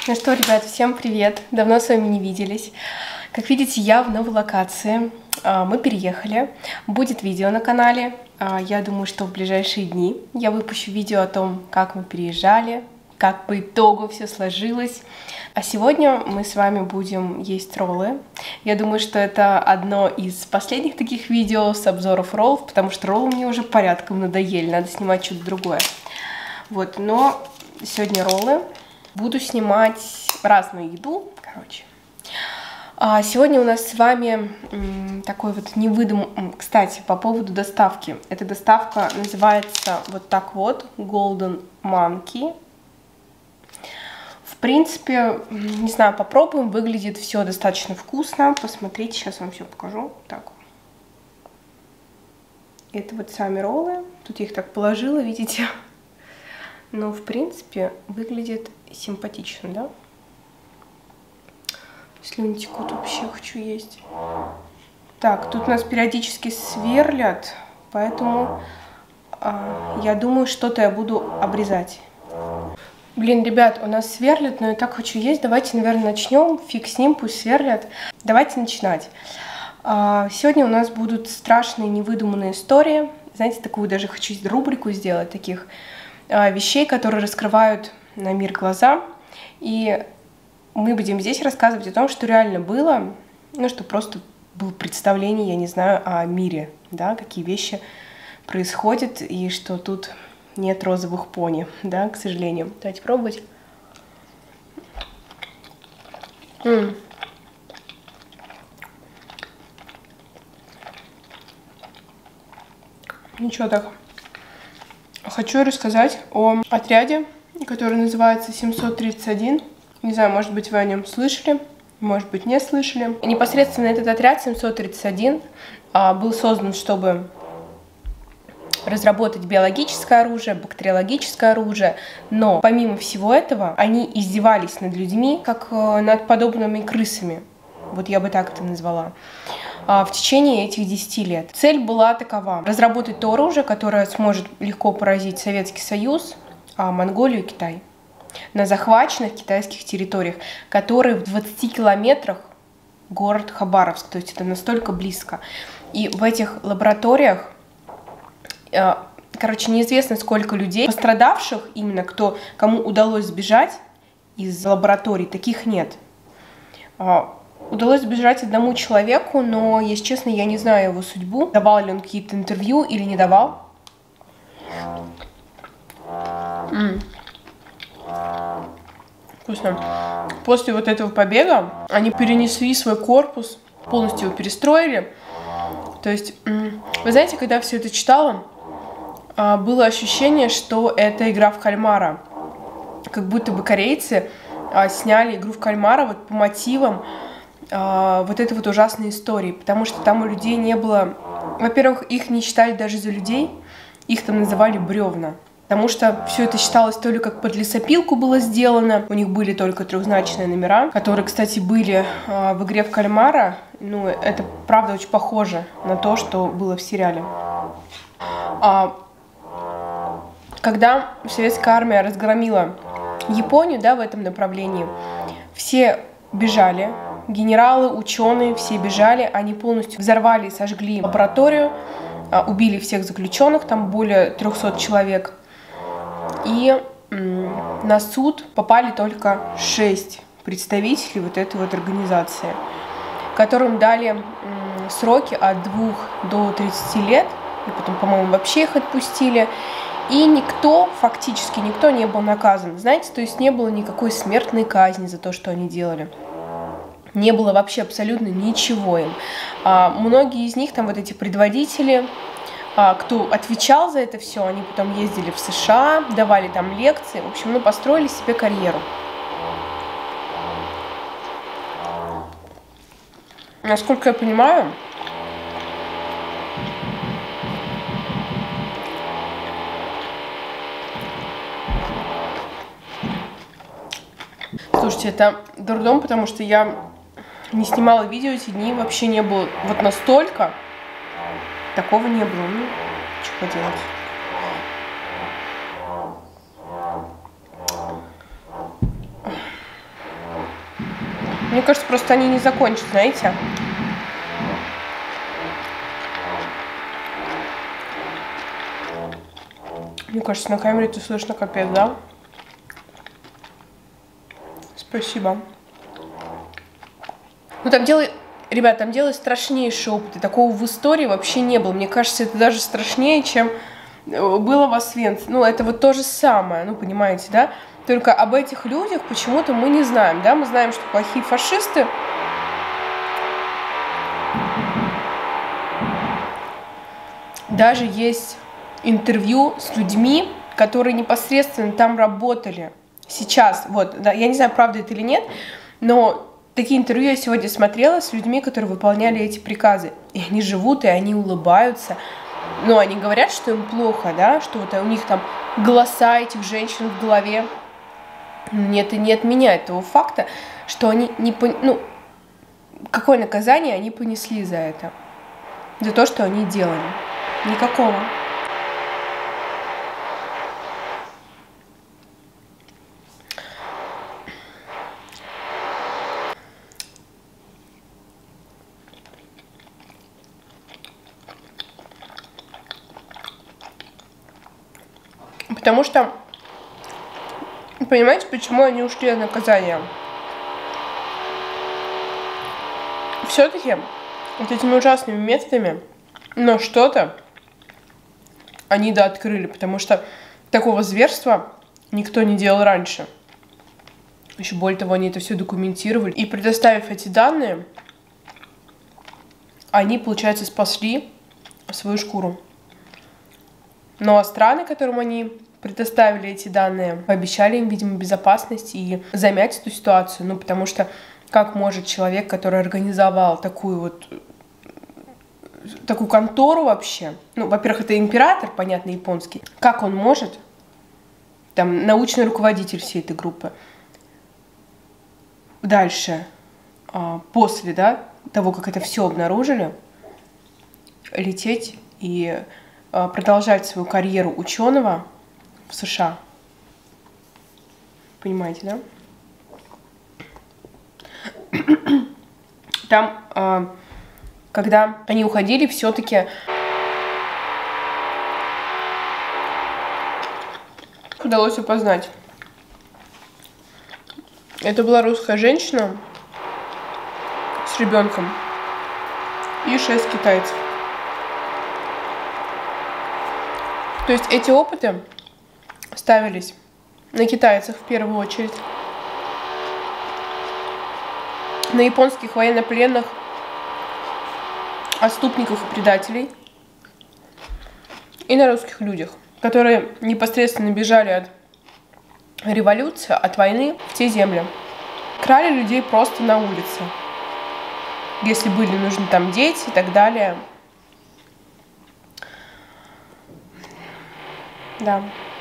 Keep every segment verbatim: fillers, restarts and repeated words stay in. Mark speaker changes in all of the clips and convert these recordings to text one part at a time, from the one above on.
Speaker 1: Ну что, ребят, всем привет! Давно с вами не виделись. Как видите, я в новой локации. Мы переехали. Будет видео на канале. Я думаю, что в ближайшие дни я выпущу видео о том, как мы переезжали, как по итогу все сложилось. А сегодня мы с вами будем есть роллы. Я думаю, что это одно из последних таких видео с обзоров роллов, потому что роллы мне уже порядком надоели, надо снимать что-то другое. Вот, но сегодня роллы. Буду снимать разную еду, короче. А сегодня у нас с вами такой вот невыдум... Кстати, по поводу доставки. Эта доставка называется вот так вот, Golden Monkey. В принципе, не знаю, попробуем. Выглядит все достаточно вкусно. Посмотрите, сейчас вам все покажу. Так. Это вот сами роллы. Тут я их так положила, видите? Но, в принципе, выглядит симпатично, да? Слюни текут, вообще хочу есть. Так, тут нас периодически сверлят, поэтому а, я думаю, что-то я буду обрезать. Блин, ребят, у нас сверлят, но я так хочу есть. Давайте, наверное, начнем. Фиг с ним, пусть сверлят. Давайте начинать. А, сегодня у нас будут страшные невыдуманные истории. Знаете, такую даже хочу рубрику сделать, таких а, вещей, которые раскрывают на мир глаза. И мы будем здесь рассказывать о том, что реально было, ну, что просто было представление, я не знаю, о мире, да, какие вещи происходят, и что тут нет розовых пони, да, к сожалению. Давайте пробовать. М-м. Ничего так. Хочу рассказать о отряде, который называется семьсот тридцать один. Не знаю, может быть, вы о нем слышали, может быть, не слышали. Непосредственно этот отряд семьсот тридцать один а, был создан, чтобы разработать биологическое оружие, бактериологическое оружие, но помимо всего этого они издевались над людьми, как э, над подобными крысами. Вот я бы так это назвала. А, в течение этих десяти лет. Цель была такова: разработать то оружие, которое сможет легко поразить Советский Союз, а, Монголию и Китай на захваченных китайских территориях, которые в двадцати километрах город Хабаровск, то есть это настолько близко. И в этих лабораториях, короче, неизвестно сколько людей, пострадавших именно, кто, кому удалось сбежать из лабораторий, таких нет. Удалось сбежать одному человеку, но, если честно, я не знаю его судьбу, давал ли он какие-то интервью или не давал. Mm. Вкусно. После вот этого побега они перенесли свой корпус, полностью его перестроили. То есть, вы знаете, когда все это читала, было ощущение, что это игра в кальмара. Как будто бы корейцы сняли игру в кальмара вот по мотивам вот этой вот ужасной истории. Потому что там у людей не было... Во-первых, их не считали даже за людей, их там называли бревна. Потому что все это считалось то ли как под лесопилку было сделано, у них были только трехзначные номера, которые, кстати, были э, в игре в кальмара. Ну, это правда очень похоже на то, что было в сериале. А, когда советская армия разгромила Японию, да, в этом направлении, все бежали, генералы, ученые, все бежали, они полностью взорвали и сожгли лабораторию, э, убили всех заключенных, там более трёхсот человек. И м, на суд попали только шесть представителей вот этой вот организации, которым дали м, сроки от двух до тридцати лет, и потом, по-моему, вообще их отпустили. И никто, фактически никто не был наказан, знаете, то есть не было никакой смертной казни за то, что они делали. Не было вообще абсолютно ничего им. А, многие из них, там вот эти предводители, кто отвечал за это все, они потом ездили в США, давали там лекции, в общем, ну, построили себе карьеру. Насколько я понимаю, слушайте, это дурдом, потому что я не снимала видео эти дни, вообще не было вот настолько. Такого не было. Ну, что поделать. Мне кажется, просто они не закончат, знаете. Мне кажется, на камере это слышно капец, да? Спасибо. Ну там делай, ребят, там делают страшнейшие опыты. Такого в истории вообще не было. Мне кажется, это даже страшнее, чем было в Освенциме. Ну, это вот то же самое, ну, понимаете, да? Только об этих людях почему-то мы не знаем, да? Мы знаем, что плохие фашисты. Даже есть интервью с людьми, которые непосредственно там работали. Сейчас, вот, да, я не знаю, правда это или нет, но такие интервью я сегодня смотрела с людьми, которые выполняли эти приказы. И они живут, и они улыбаются. Но они говорят, что им плохо, да, что вот у них там голоса этих женщин в голове. Нет, и не отменяет того факта, что они не пон... ну, какое наказание они понесли за это, за то, что они делали. Никакого. Потому что, понимаете, почему они ушли от наказания? Все-таки вот этими ужасными методами, но что-то они да открыли, потому что такого зверства никто не делал раньше. Еще более того, они это все документировали. И предоставив эти данные, они, получается, спасли свою шкуру. Ну а страны, которым они предоставили эти данные, пообещали им, видимо, безопасность и замять эту ситуацию. Ну, потому что как может человек, который организовал такую вот такую контору вообще, ну, во-первых, это император, понятно, японский, как он может, там, научный руководитель всей этой группы, дальше, после, да, того, как это все обнаружили, лететь и продолжать свою карьеру ученого в США. Понимаете, да? Там, когда они уходили, все-таки удалось опознать. Это была русская женщина с ребенком и шесть китайцев. То есть эти опыты ставились на китайцах в первую очередь, на японских военнопленных, отступников и предателей, и на русских людях, которые непосредственно бежали от революции, от войны в те земли. Крали людей просто на улице, если были нужны там дети и так далее. Да.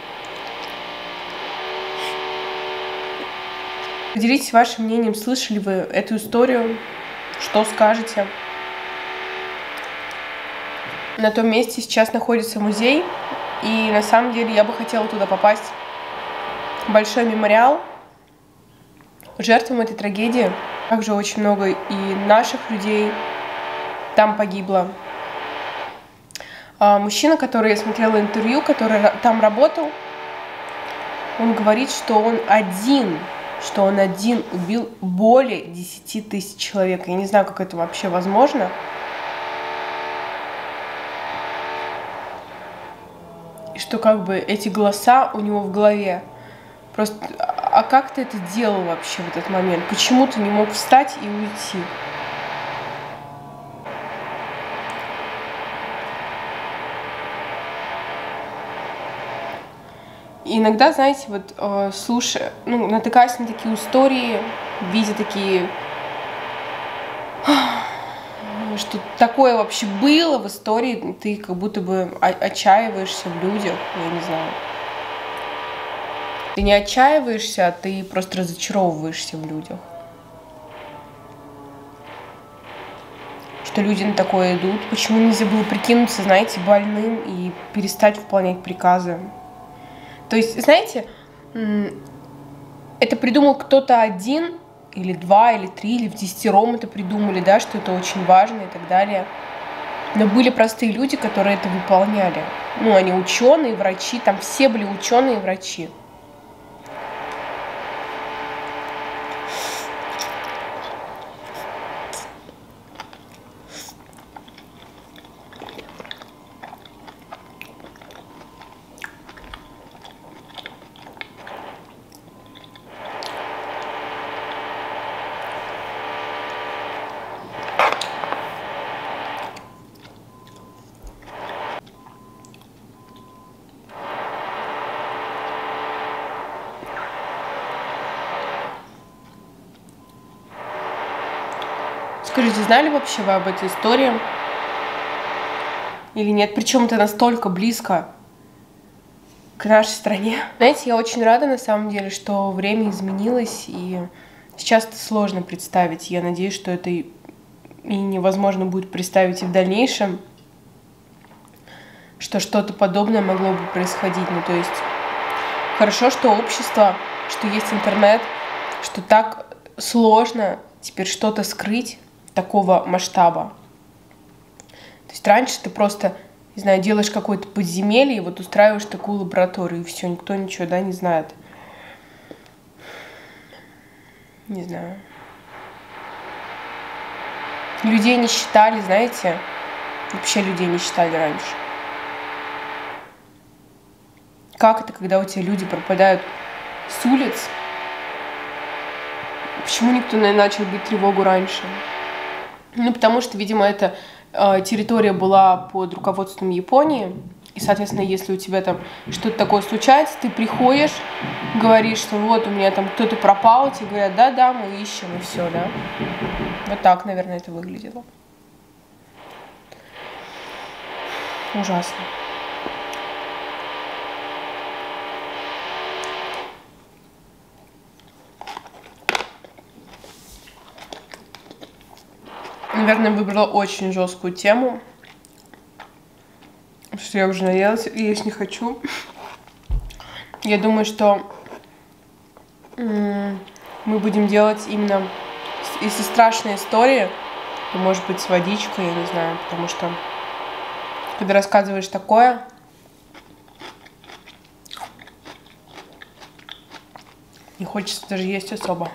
Speaker 1: Поделитесь вашим мнением, слышали вы эту историю, что скажете. На том месте сейчас находится музей, и на самом деле я бы хотела туда попасть. Большой мемориал жертвам этой трагедии. Также очень много и наших людей там погибло. А мужчина, который я смотрела интервью, который там работал, он говорит, что он один, что он один убил более десяти тысяч человек. Я не знаю, как это вообще возможно. И что как бы эти голоса у него в голове. Просто, а как ты это делал вообще в этот момент? Почему ты не мог встать и уйти? И иногда, знаете, вот э, слушая, ну, натыкаясь на такие истории, видя такие, что такое вообще было в истории, ты как будто бы отчаиваешься в людях, я не знаю. Ты не отчаиваешься, а ты просто разочаровываешься в людях. Что люди на такое идут. Почему нельзя было прикинуться, знаете, больным и перестать выполнять приказы? То есть, знаете, это придумал кто-то один, или два, или три, или в десятером это придумали, да, что это очень важно и так далее. Но были простые люди, которые это выполняли. Ну, они ученые, врачи, там все были ученые и врачи. Скажите, знали вообще вы об этой истории? Или нет? Причем это настолько близко к нашей стране. Знаете, я очень рада на самом деле, что время изменилось, и сейчас это сложно представить. Я надеюсь, что это и невозможно будет представить и в дальнейшем, что что-то подобное могло бы происходить. Ну, то есть хорошо, что общество, что есть интернет, что так сложно теперь что-то скрыть такого масштаба. То есть раньше ты просто, не знаю, делаешь какое-то подземелье и вот устраиваешь такую лабораторию, и все, никто ничего, да, не знает. Не знаю. Людей не считали, знаете, вообще людей не считали раньше. Как это, когда у тебя люди пропадают с улиц? Почему никто не начал бить тревогу раньше? Ну, потому что, видимо, эта э, территория была под руководством Японии. И, соответственно, если у тебя там что-то такое случается, ты приходишь, говоришь, что вот у меня там кто-то пропал, тебе говорят, да-да, мы ищем, и все, да. Вот так, наверное, это выглядело. Ужасно. Наверное, выбрала очень жесткую тему, что я уже наелась и есть не хочу. Я думаю, что мы будем делать именно, если страшные истории, то, может быть, с водичкой, я не знаю, потому что, когда рассказываешь такое, не хочется даже есть особо.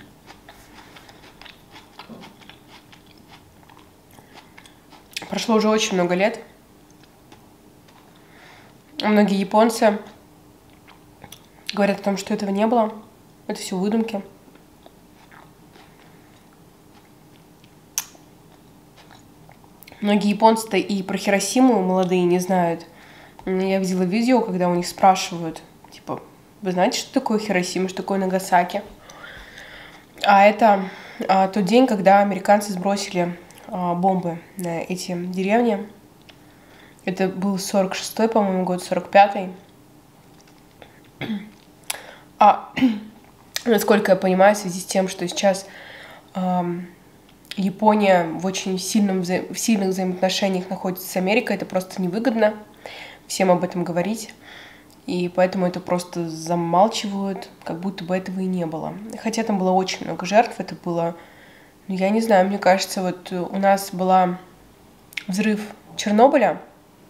Speaker 1: Прошло уже очень много лет. Многие японцы говорят о том, что этого не было. Это все выдумки. Многие японцы-то и про Хиросиму молодые не знают. Я видела видео, когда у них спрашивают, типа, вы знаете, что такое Хиросима, что такое Нагасаки? А это а, тот день, когда американцы сбросили бомбы на эти деревни. Это был сорок шестой, по-моему, год, сорок пятый. А насколько я понимаю, в связи с тем, что сейчас э, Япония в очень сильном вза... в сильных взаимоотношениях находится с Америкой, это просто невыгодно всем об этом говорить. И поэтому это просто замалчивают, как будто бы этого и не было. Хотя там было очень много жертв, это было... Я не знаю, мне кажется, вот у нас был взрыв Чернобыля.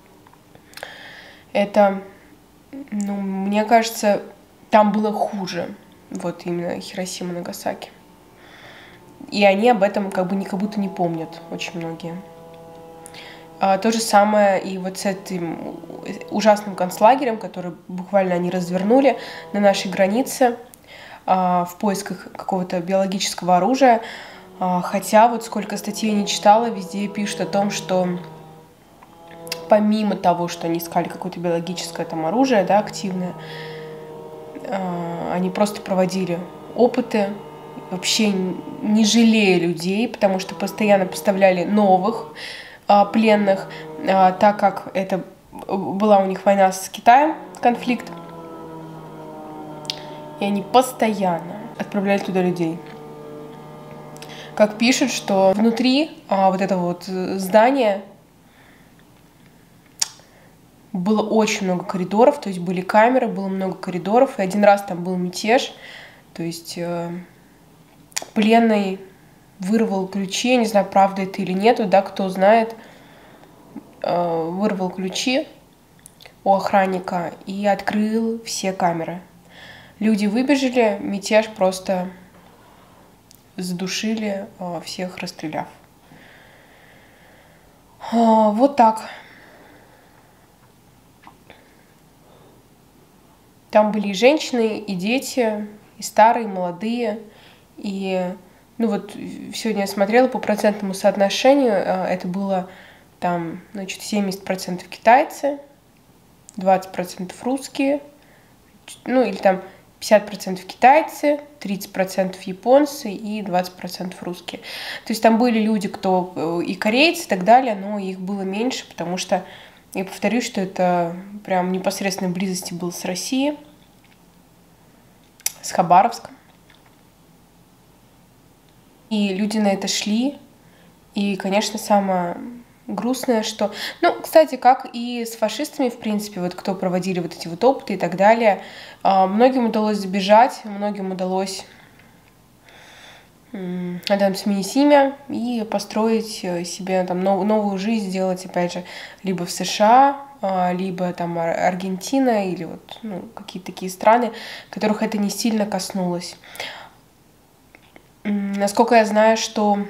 Speaker 1: Это, ну, мне кажется, там было хуже. Вот именно Хиросима, Нагасаки. И они об этом как бы не, как будто не помнят, очень многие. А, то же самое и вот с этим ужасным концлагерем, который буквально они развернули на нашей границе а, в поисках какого-то биологического оружия. Хотя вот сколько статей я не читала, везде пишут о том, что помимо того, что они искали какое-то биологическое там оружие, да, активное, они просто проводили опыты, вообще не жалея людей, потому что постоянно поставляли новых пленных, так как это была у них война с Китаем, конфликт, и они постоянно отправляли туда людей. Как пишут, что внутри а, вот этого вот здания было очень много коридоров, то есть были камеры, было много коридоров, и один раз там был мятеж, то есть э, пленный вырвал ключи, я не знаю, правда это или нет, да, кто знает, вырвал ключи у охранника и открыл все камеры. Люди выбежали, мятеж просто задушили, всех расстреляв. Вот так. Там были и женщины, и дети, и старые, и молодые. И, ну вот, сегодня я смотрела по процентному соотношению, это было там, значит, семьдесят процентов китайцы, двадцать процентов русские, ну или там пятьдесят процентов китайцы, тридцать процентов японцы и двадцать процентов русские. То есть там были люди, кто и корейцы и так далее, но их было меньше, потому что, я повторюсь, что это прям в непосредственной близости было с Россией, с Хабаровском. И люди на это шли. И, конечно, самое грустное, что... Ну, кстати, как и с фашистами, в принципе, вот кто проводили вот эти вот опыты и так далее, многим удалось сбежать, многим удалось там, сменить имя и построить себе там новую жизнь, сделать, опять же, либо в США, либо там Аргентина, или вот ну, какие-то такие страны, которых это не сильно коснулось. Насколько я знаю, что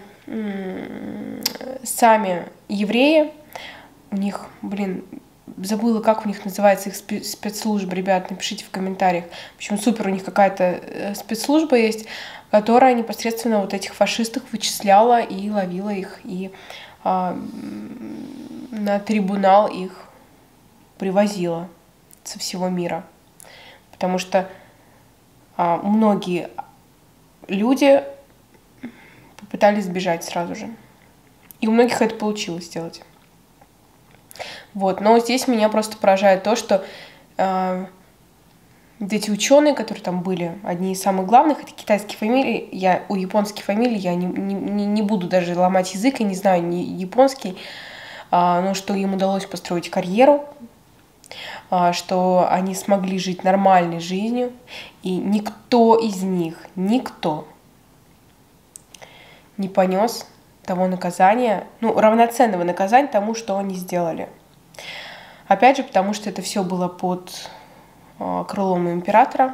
Speaker 1: сами евреи, у них, блин, забыла, как у них называется их спецслужба, ребят, напишите в комментариях. В общем, супер, у них какая-то спецслужба есть, которая непосредственно вот этих фашистов вычисляла и ловила их, и а, на трибунал их привозила со всего мира. Потому что а, многие люди попытались сбежать сразу же. И у многих это получилось сделать. Вот. Но здесь меня просто поражает то, что э, эти ученые, которые там были, одни из самых главных, это китайские фамилии. Я, у японских фамилий я не, не, не буду даже ломать язык, я не знаю ни японский, э, но что им удалось построить карьеру, э, что они смогли жить нормальной жизнью, и никто из них, никто не понес того наказания, ну, равноценного наказания тому, что они сделали. Опять же, потому что это все было под э, крылом императора,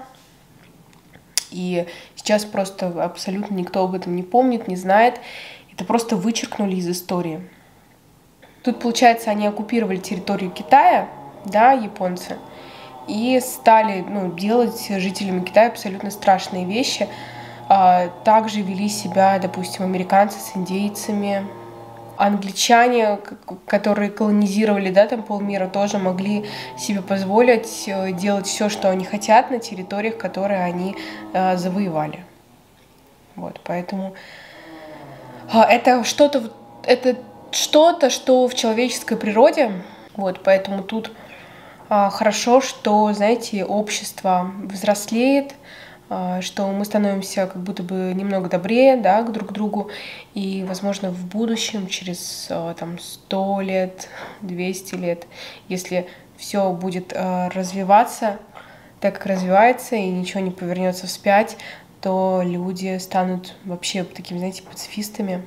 Speaker 1: и сейчас просто абсолютно никто об этом не помнит, не знает. Это просто вычеркнули из истории. Тут, получается, они оккупировали территорию Китая, да, японцы, и стали ну, делать жителями Китая абсолютно страшные вещи. Также вели себя, допустим, американцы с индейцами. Англичане, которые колонизировали, да, там полмира, тоже могли себе позволить делать все, что они хотят на территориях, которые они э, завоевали. Вот, поэтому э, это что-то, это что-то, что в человеческой природе. Вот, поэтому тут э, хорошо, что, знаете, общество взрослеет, что мы становимся как будто бы немного добрее, да, друг к другу, и, возможно, в будущем, через там, сто лет, двести лет, если все будет развиваться так, как развивается, и ничего не повернется вспять, то люди станут вообще такими, знаете, пацифистами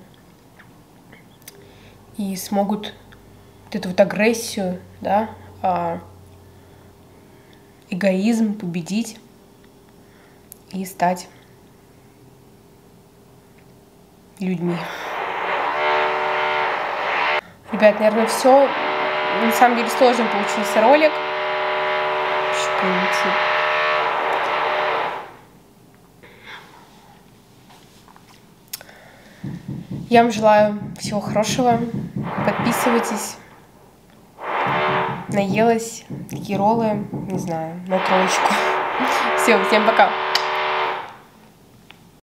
Speaker 1: и смогут вот эту вот агрессию, да, эгоизм победить и стать людьми. Ребят, наверное, все. На самом деле сложно получился ролик. Я вам желаю всего хорошего. Подписывайтесь. Наелась. Такие роллы, не знаю, на троечку. Все, всем пока.